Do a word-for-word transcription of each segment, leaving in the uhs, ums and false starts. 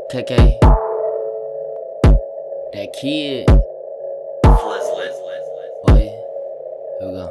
K K, that kid. Boy, here we go.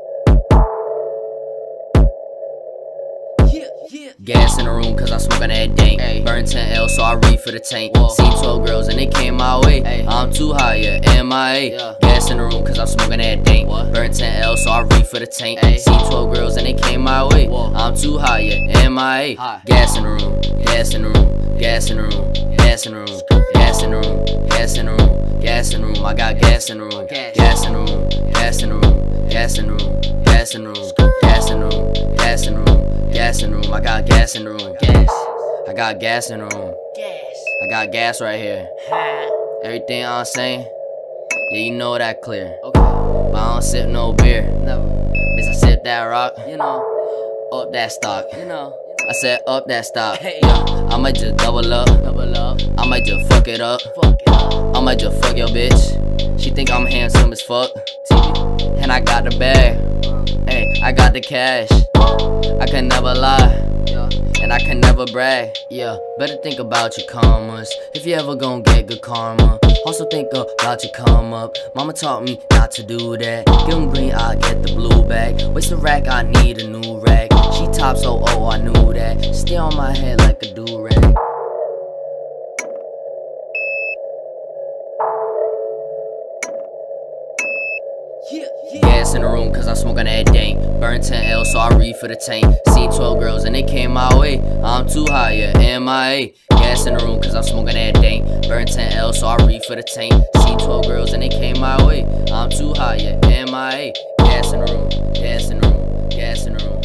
Gas in the room cause I'm smoking that dank. Ay. Burn ten L so I read for the tank. Whoa. Seen twelve girls and they came my way. Ay. I'm too high, yeah, M I A. Yeah. Gas in the room cause I'm smoking that dank. What? Burn ten L so I read for the tank. Ay. Seen twelve girls and they came my way. Whoa. I'm too high, yeah, M I A. High. Gas in the room, gas in the room, gas in the room, gas in the room, gas in the room, gas in the room, gas in the room. I got gas in the room, gas in the room, gas in the room, gas in the room, gas in the room, gas in the room, gas in the room. Gas in the room, I got gas in the room. Gas. I got gas in the room. Gas. I got gas right here. Everything I'm saying, yeah, you know that clear. Okay. But I don't sip no beer. Never. Bitch, I sip that rock. You know. Up that stock. You know. I said up that stock. Hey. Yeah. I might just double up. Double up. I might just fuck it up. Fuck it up. I might just fuck your bitch. She think I'm handsome as fuck. And I got the bag. Hey, I got the cash. I can never lie, yeah, and I can never brag, yeah. Better think about your commas if you ever gon' get good karma. Also think about your come up. Mama taught me not to do that. Give them green, I get the blue bag. Waste a rack, I need a new rag. She top so oh, I knew that. Stay on my head like a do-rag. Gas in the room cause I'm smoking that dank. Burn ten L so I read for the tank. Seen twelve girls and they came my way. I'm too high, yeah, M I A. Gas in the room cause I'm smoking that dank. Burn ten L so I read for the tank. Seen twelve girls and they came my way. I'm too high, yeah, M I A. Gas in the room, gas in the room, gas in the room.